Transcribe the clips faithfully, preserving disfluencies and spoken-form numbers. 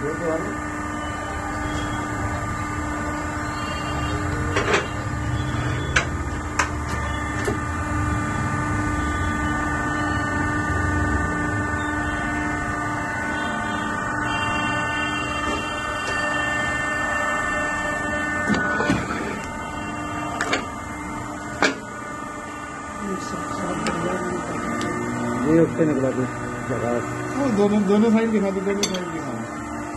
ये उससे निकला कुछ जगह वो दोनों दोनों साइड दिखा दो, दोनों साइड दिखा दो।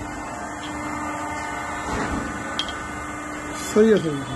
सही है, सही है।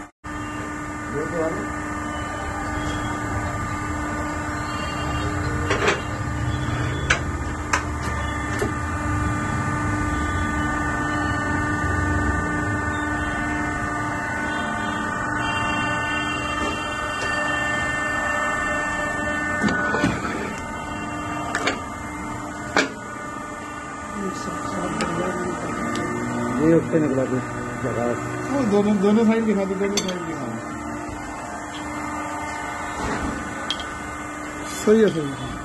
ये उससे निकला कुछ जगह वो दोनों दोनों साइड दिखा दो, दोनों साइड दिखा दो। सही है, सही है।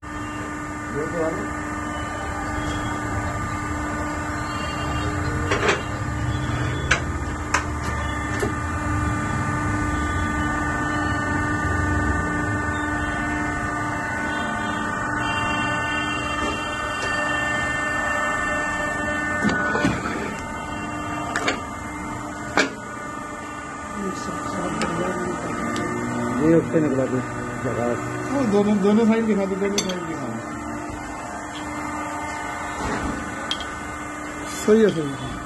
ये उससे निकला कुछ जगह वो दोनों दोनों साइड दिखा दो, दोनों साइड दिखा दो। सही है, सही है।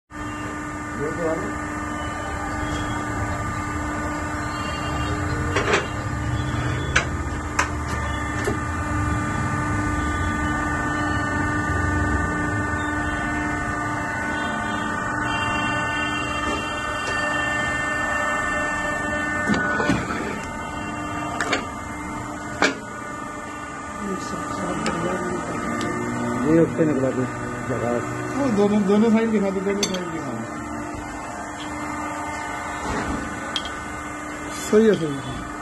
ये उससे निकला कुछ जगह वो दोनों दोनों साइड दिखा दो, दोनों साइड दिखा दो। सही है, सही है।